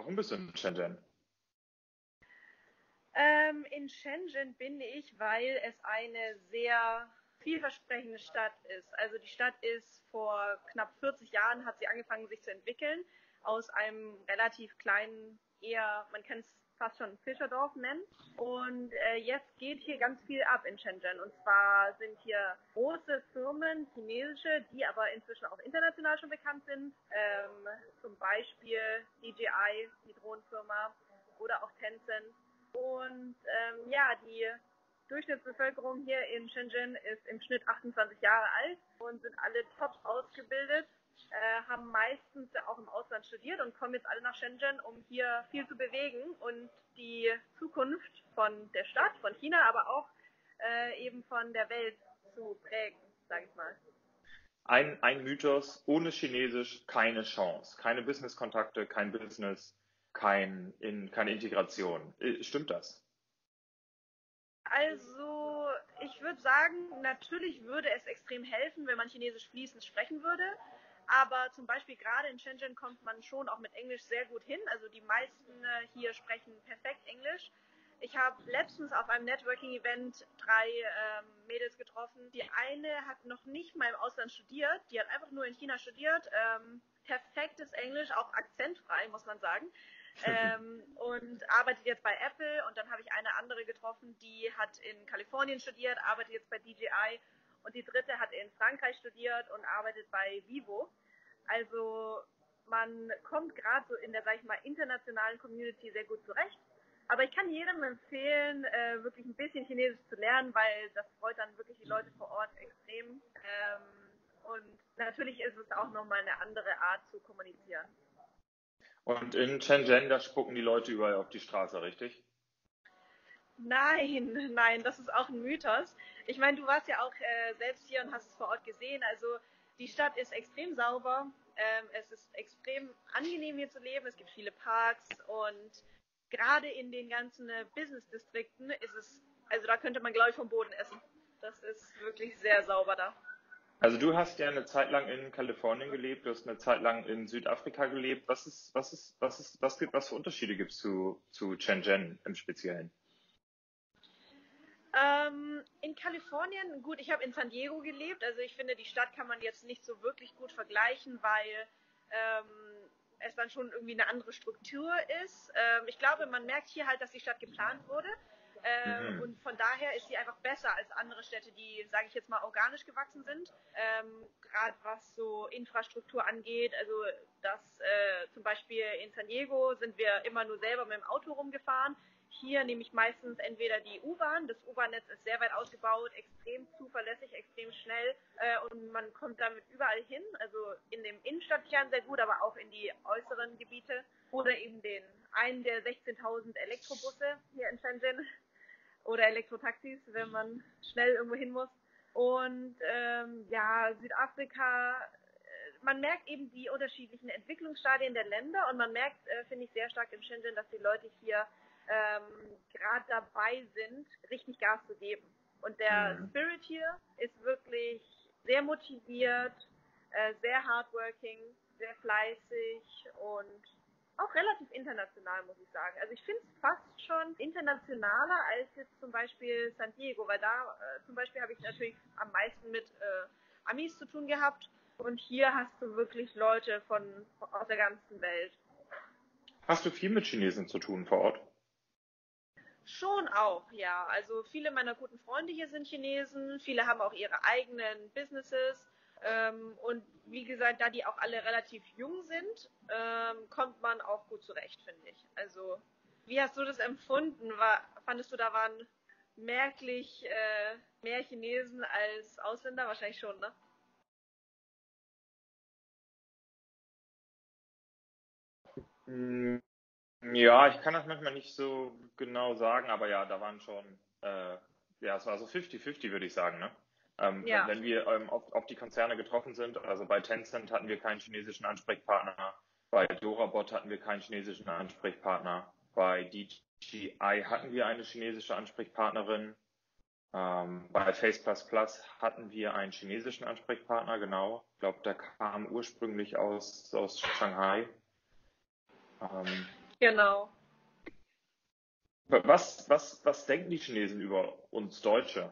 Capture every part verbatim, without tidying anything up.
Warum bist du in Shenzhen? Ähm, in Shenzhen bin ich, weil es eine sehr vielversprechende Stadt ist. Also die Stadt ist vor knapp vierzig Jahren, hat sie angefangen sich zu entwickeln, aus einem relativ kleinen, eher, man kann es fast schon Fischerdorf nennen. Und äh, jetzt geht hier ganz viel ab in Shenzhen. Und zwar sind hier große Firmen, chinesische, die aber inzwischen auch international schon bekannt sind. Ähm, zum Beispiel D J I, die Drohnenfirma, oder auch Tencent. Und ähm, ja, die Durchschnittsbevölkerung hier in Shenzhen ist im Schnitt achtundzwanzig Jahre alt und sind alle top ausgebildet, äh, haben meistens auch im Ausland studiert und kommen jetzt alle nach Shenzhen, um hier viel zu bewegen und die Zukunft von der Stadt, von China, aber auch äh, eben von der Welt zu prägen, sage ich mal. Ein, ein Mythos, ohne Chinesisch keine Chance, keine Business-Kontakte, kein Business, kein, in, keine Integration. Äh, Stimmt das? Also, ich würde sagen, natürlich würde es extrem helfen, wenn man Chinesisch fließend sprechen würde. Aber zum Beispiel gerade in Shenzhen kommt man schon auch mit Englisch sehr gut hin. Also die meisten äh, hier sprechen perfekt Englisch. Ich habe letztens auf einem Networking-Event drei ähm, Mädels getroffen. Die eine hat noch nicht mal im Ausland studiert. Die hat einfach nur in China studiert. Ähm, perfektes Englisch, auch akzentfrei, muss man sagen. ähm, und arbeitet jetzt bei Apple. Und dann habe ich eine andere getroffen, die hat in Kalifornien studiert, arbeitet jetzt bei D J I. Und die dritte hat in Frankreich studiert und arbeitet bei Vivo. Also man kommt gerade so in der, sag ich mal, internationalen Community sehr gut zurecht. Aber ich kann jedem empfehlen, äh, wirklich ein bisschen Chinesisch zu lernen, weil das freut dann wirklich die Leute vor Ort extrem. Ähm, und natürlich ist es auch nochmal eine andere Art zu kommunizieren. Und in Shenzhen, da spucken die Leute überall auf die Straße, richtig? Nein, nein, das ist auch ein Mythos. Ich meine, du warst ja auch äh, selbst hier und hast es vor Ort gesehen. Also die Stadt ist extrem sauber. Ähm, es ist extrem angenehm hier zu leben. Es gibt viele Parks und gerade in den ganzen äh, Business-Distrikten ist es, also da könnte man, glaube ich, vom Boden essen. Das ist wirklich sehr sauber da. Also du hast ja eine Zeit lang in Kalifornien gelebt, du hast eine Zeit lang in Südafrika gelebt. Was ist, was ist, was ist, was gibt, was für Unterschiede gibt es zu, zu Shenzhen im Speziellen? Ähm, in Kalifornien, gut, ich habe in San Diego gelebt, also ich finde, die Stadt kann man jetzt nicht so wirklich gut vergleichen, weil ähm, es dann schon irgendwie eine andere Struktur ist. Ähm, ich glaube, man merkt hier halt, dass die Stadt geplant wurde äh, Mhm. und von daher ist sie einfach besser als andere Städte, die, sage ich jetzt mal, organisch gewachsen sind. Ähm, Gerade was so Infrastruktur angeht, also das äh, zum Beispiel in San Diego sind wir immer nur selber mit dem Auto rumgefahren. Hier nehme ich meistens entweder die U-Bahn. Das U-Bahn-Netz ist sehr weit ausgebaut, extrem zuverlässig, extrem schnell äh, und man kommt damit überall hin. Also in dem Innenstadtkern sehr gut, aber auch in die äußeren Gebiete. Oder eben den einen der sechzehntausend Elektrobusse hier in Shenzhen oder Elektrotaxis, wenn man schnell irgendwo hin muss. Und ähm, ja, Südafrika, äh, man merkt eben die unterschiedlichen Entwicklungsstadien der Länder und man merkt, äh, finde ich, sehr stark im Shenzhen, dass die Leute hier ähm, gerade dabei sind, richtig Gas zu geben. Und der Mhm. Spirit hier ist wirklich sehr motiviert, äh, sehr hardworking, sehr fleißig und auch relativ international, muss ich sagen. Also ich finde es fast schon internationaler als jetzt zum Beispiel San Diego, weil da äh, zum Beispiel habe ich natürlich am meisten mit äh, Amis zu tun gehabt und hier hast du wirklich Leute von aus der ganzen Welt. Hast du viel mit Chinesen zu tun vor Ort? Schon auch, ja. Also viele meiner guten Freunde hier sind Chinesen, viele haben auch ihre eigenen Businesses. Ähm, und wie gesagt, da die auch alle relativ jung sind, ähm, kommt man auch gut zurecht, finde ich. Also, wie hast du das empfunden? War, fandest du, da waren merklich äh, mehr Chinesen als Ausländer? Wahrscheinlich schon, ne? Mm, Ja, ich kann das manchmal nicht so genau sagen, aber ja, da waren schon, äh, ja, es war so fünfzig fünfzig, würde ich sagen, ne? Ähm, wenn, Ja. wenn wir ähm, auf, auf die Konzerne getroffen sind, also bei Tencent hatten wir keinen chinesischen Ansprechpartner, bei Dorabot hatten wir keinen chinesischen Ansprechpartner, bei D J I hatten wir eine chinesische Ansprechpartnerin, ähm, bei Face Plus Plus hatten wir einen chinesischen Ansprechpartner, genau. Ich glaube, der kam ursprünglich aus, aus Shanghai. Ähm, Genau. Was, was, was denken die Chinesen über uns Deutsche?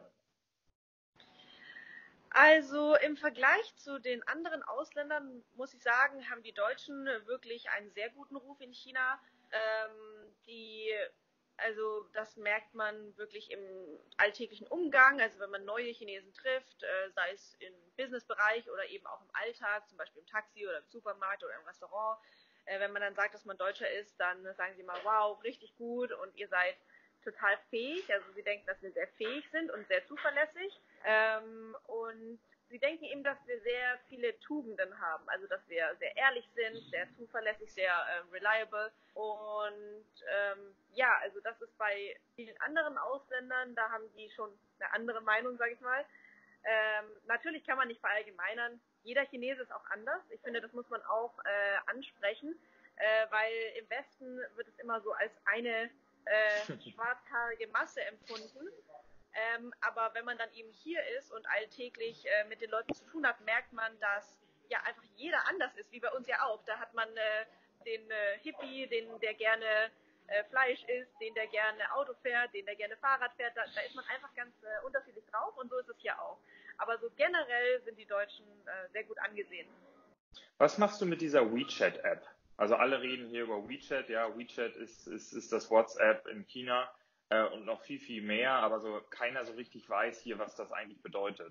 Also im Vergleich zu den anderen Ausländern muss ich sagen, haben die Deutschen wirklich einen sehr guten Ruf in China. Ähm, die, also das merkt man wirklich im alltäglichen Umgang, also wenn man neue Chinesen trifft, äh, sei es im Businessbereich oder eben auch im Alltag, zum Beispiel im Taxi oder im Supermarkt oder im Restaurant. Äh, wenn man dann sagt, dass man Deutscher ist, dann sagen sie mal, wow, richtig gut und ihr seid total fähig. Also sie denken, dass wir sehr fähig sind und sehr zuverlässig. Ähm, und sie denken eben, dass wir sehr viele Tugenden haben. Also dass wir sehr ehrlich sind, sehr zuverlässig, sehr äh, reliable. Und ähm, ja, also das ist bei vielen anderen Ausländern, da haben die schon eine andere Meinung, sage ich mal. Ähm, natürlich kann man nicht verallgemeinern. Jeder Chinese ist auch anders. Ich finde, das muss man auch äh, ansprechen, äh, weil im Westen wird es immer so als eine äh, schwarzhaarige Masse empfunden. Ähm, aber wenn man dann eben hier ist und alltäglich äh, mit den Leuten zu tun hat, merkt man, dass ja einfach jeder anders ist, wie bei uns ja auch. Da hat man äh, den äh, Hippie, den der gerne äh, Fleisch isst, den der gerne Auto fährt, den der gerne Fahrrad fährt. Da, da ist man einfach ganz äh, unterschiedlich drauf und so ist es hier auch. Aber so generell sind die Deutschen äh, sehr gut angesehen. Was machst du mit dieser WeChat-App? Also alle reden hier über WeChat, ja, WeChat ist, ist, ist das WhatsApp in China äh, und noch viel, viel mehr, aber so keiner so richtig weiß hier, was das eigentlich bedeutet.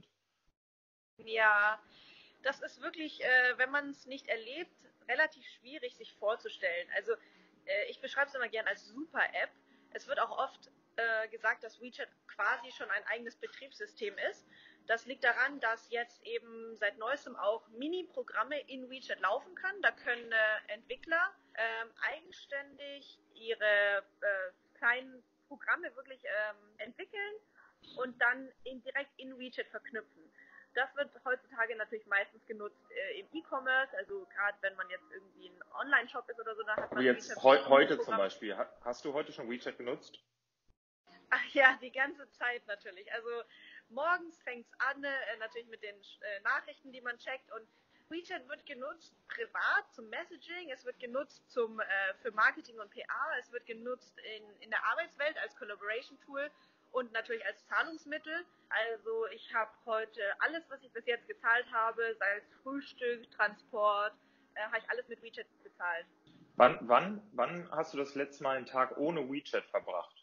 Ja, das ist wirklich, äh, wenn man es nicht erlebt, relativ schwierig sich vorzustellen. Also äh, ich beschreibe es immer gern als Super-App. Es wird auch oft äh, gesagt, dass WeChat quasi schon ein eigenes Betriebssystem ist. Das liegt daran, dass jetzt eben seit neuestem auch Mini-Programme in WeChat laufen kann. Da können äh, Entwickler ähm, eigenständig ihre äh, kleinen Programme wirklich ähm, entwickeln und dann in, direkt in WeChat verknüpfen. Das wird heutzutage natürlich meistens genutzt äh, im E-Commerce, also gerade wenn man jetzt irgendwie ein Online-Shop ist oder so, da hat Aber man jetzt WeChat heu ein heute zum Programm. Beispiel, ha- hast du heute schon WeChat genutzt? Ach ja, die ganze Zeit natürlich. Also morgens fängt es an, äh, natürlich mit den äh, Nachrichten, die man checkt, und WeChat wird genutzt privat zum Messaging, es wird genutzt zum, äh, für Marketing und P R, es wird genutzt in, in der Arbeitswelt als Collaboration-Tool und natürlich als Zahlungsmittel. Also ich habe heute alles, was ich bis jetzt gezahlt habe, sei es Frühstück, Transport, äh, habe ich alles mit WeChat bezahlt. Wann, wann, wann hast du das letzte Mal einen Tag ohne WeChat verbracht?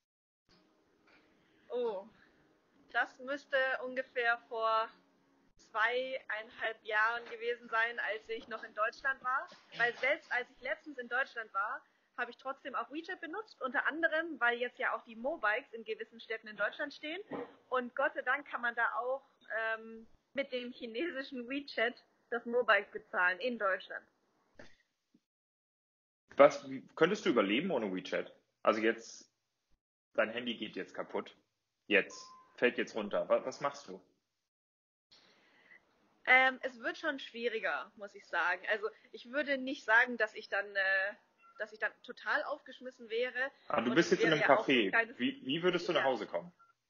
Oh, das müsste ungefähr vor zweieinhalb Jahren gewesen sein, als ich noch in Deutschland war. Weil selbst als ich letztens in Deutschland war, habe ich trotzdem auch WeChat benutzt, unter anderem, weil jetzt ja auch die Mobikes in gewissen Städten in Deutschland stehen. Und Gott sei Dank kann man da auch ähm, mit dem chinesischen WeChat das Mobike bezahlen in Deutschland. Was, wie, könntest du überleben ohne WeChat? Also jetzt, dein Handy geht jetzt kaputt. Jetzt, fällt jetzt runter. Was, was machst du? Ähm, es wird schon schwieriger, muss ich sagen. Also ich würde nicht sagen, dass ich dann, äh, dass ich dann total aufgeschmissen wäre. Ah, du Und bist es jetzt in wäre einem ja auch Café. keines. Wie, wie würdest du nach Ja. Hause kommen?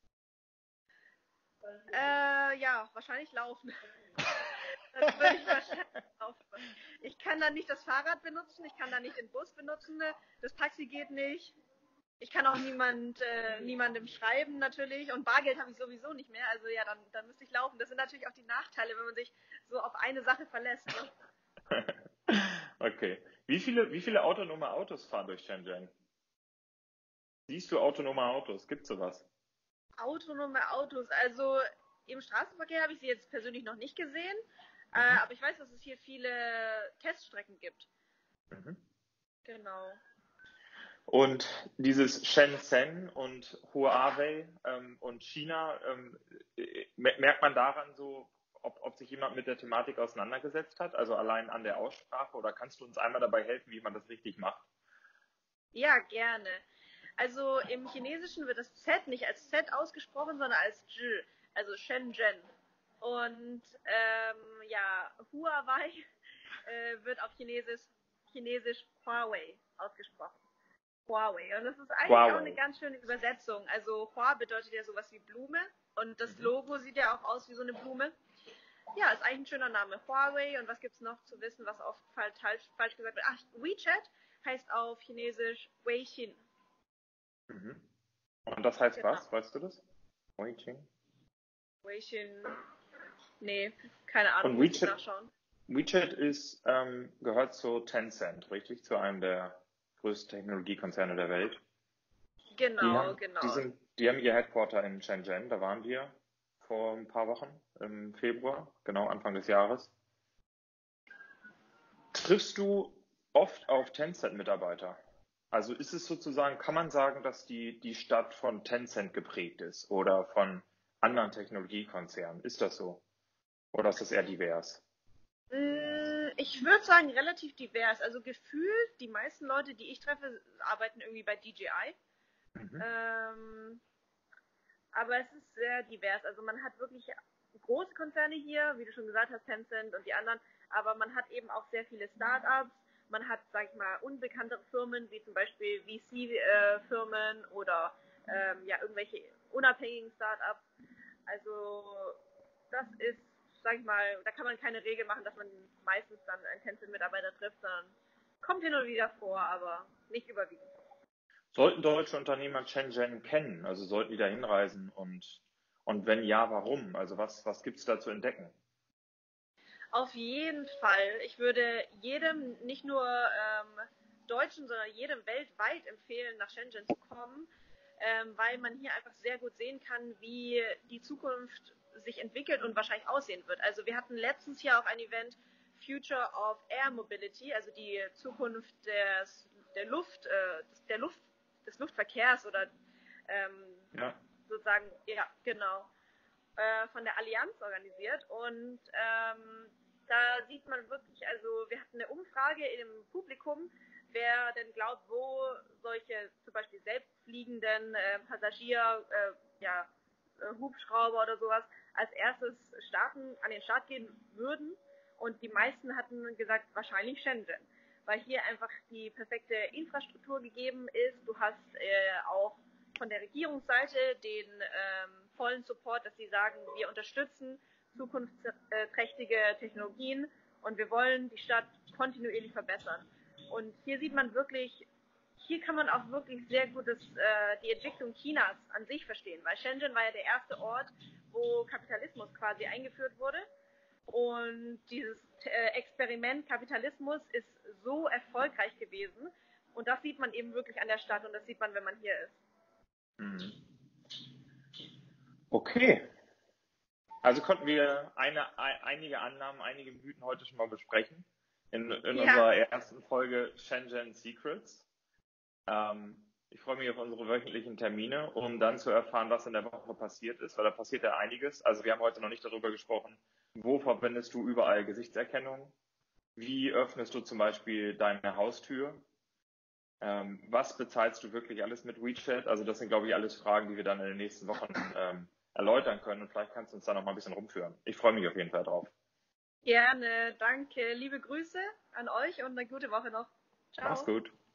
Äh, ja, wahrscheinlich laufen. Das würde ich wahrscheinlich laufen. Ich kann dann nicht das Fahrrad benutzen, ich kann dann nicht den Bus benutzen, das Taxi geht nicht. Ich kann auch niemand, äh, niemandem schreiben natürlich, und Bargeld habe ich sowieso nicht mehr. Also ja, dann, dann müsste ich laufen. Das sind natürlich auch die Nachteile, wenn man sich so auf eine Sache verlässt. Ne? Okay. Wie viele, wie viele autonome Autos fahren durch Shenzhen? Siehst du autonome Autos? Gibt sowas? Autonome Autos, also im Straßenverkehr habe ich sie jetzt persönlich noch nicht gesehen, äh, Mhm. aber ich weiß, dass es hier viele Teststrecken gibt. Mhm. Genau. Und dieses Shenzhen und Huawei ähm, und China, ähm, äh, merkt man daran so, ob, ob sich jemand mit der Thematik auseinandergesetzt hat, also allein an der Aussprache, oder kannst du uns einmal dabei helfen, wie man das richtig macht? Ja, gerne. Also im Chinesischen wird das Z nicht als Z ausgesprochen, sondern als Zhi, also Shenzhen. Und ähm, ja, Huawei äh, wird auf Chinesisch, Chinesisch Huawei ausgesprochen. Huawei. Und das ist eigentlich auch eine Huawei. ganz schöne Übersetzung. Also Hua bedeutet ja sowas wie Blume und das Mhm. Logo sieht ja auch aus wie so eine Blume. Ja, ist eigentlich ein schöner Name. Huawei. Und was gibt's noch zu wissen, was oft falsch, falsch gesagt wird? Ach, WeChat heißt auf Chinesisch Weixin. Mhm. Und das heißt Genau. was? Weißt du das? Weixin? Weixin. Nee, keine Ahnung, Und muss ich WeChat, nachschauen. WeChat ist, ähm, gehört zu Tencent, richtig? Zu einem der größten Technologiekonzerne der Welt. Die Genau, haben, genau. die sind, die haben ihr Headquarter in Shenzhen, da waren wir vor ein paar Wochen, im Februar, genau Anfang des Jahres. Triffst du oft auf Tencent-Mitarbeiter? Also ist es sozusagen, kann man sagen, dass die, die Stadt von Tencent geprägt ist oder von anderen Technologiekonzernen? Ist das so? Oder ist das eher divers? Ich würde sagen, relativ divers. Also gefühlt, die meisten Leute, die ich treffe, arbeiten irgendwie bei D J I. Mhm. Ähm, aber es ist sehr divers. Also man hat wirklich große Konzerne hier, wie du schon gesagt hast, Tencent und die anderen, aber man hat eben auch sehr viele Startups. Man hat, sag ich mal, unbekanntere Firmen, wie zum Beispiel V C-Firmen oder ähm, ja, irgendwelche unabhängigen Startups. Also das ist, sag ich mal, da kann man keine Regel machen, dass man meistens dann einen Tencent-Mitarbeiter trifft, sondern kommt hin und wieder vor, aber nicht überwiegend. Sollten deutsche Unternehmer Shenzhen kennen? Also sollten die da hinreisen und, und wenn ja, warum? Also was, was gibt es da zu entdecken? Auf jeden Fall. Ich würde jedem, nicht nur ähm, Deutschen, sondern jedem weltweit empfehlen, nach Shenzhen zu kommen, ähm, weil man hier einfach sehr gut sehen kann, wie die Zukunft sich entwickelt und wahrscheinlich aussehen wird. Also wir hatten letztens hier auch ein Event Future of Air Mobility, also die Zukunft des, der Luft, äh, des, der Luft, des Luftverkehrs oder ähm, Ja. sozusagen, ja, genau, äh, von der Allianz organisiert und ähm, da sieht man wirklich, also wir hatten eine Umfrage im Publikum, wer denn glaubt, wo solche zum Beispiel selbstfliegenden äh, Passagier, äh, ja, äh, Hubschrauber oder sowas als erstes starten, an den Start gehen würden. Und die meisten hatten gesagt, wahrscheinlich Shenzhen, weil hier einfach die perfekte Infrastruktur gegeben ist. Du hast äh, auch von der Regierungsseite den ähm, vollen Support, dass sie sagen, wir unterstützen zukunftsträchtige Technologien und wir wollen die Stadt kontinuierlich verbessern. Und hier sieht man wirklich, hier kann man auch wirklich sehr gut das, äh, die Entwicklung Chinas an sich verstehen, weil Shenzhen war ja der erste Ort, wo Kapitalismus quasi eingeführt wurde. Und dieses äh, Experiment Kapitalismus ist so erfolgreich gewesen. Und das sieht man eben wirklich an der Stadt und das sieht man, wenn man hier ist. Mhm. Okay. Also konnten wir eine, ein, einige Annahmen, einige Mythen heute schon mal besprechen in, in Ja, unserer ersten Folge Shenzhen Secrets. Ähm, ich freue mich auf unsere wöchentlichen Termine, um dann zu erfahren, was in der Woche passiert ist, weil da passiert ja einiges. Also wir haben heute noch nicht darüber gesprochen, wo verwendest du überall Gesichtserkennung? Wie öffnest du zum Beispiel deine Haustür? Ähm, was bezahlst du wirklich alles mit WeChat? Also das sind, glaube ich, alles Fragen, die wir dann in den nächsten Wochen ähm, erläutern können und vielleicht kannst du uns da noch mal ein bisschen rumführen. Ich freue mich auf jeden Fall drauf. gerne. Danke. Liebe Grüße an euch und eine gute Woche noch. Mach's Ciao. gut.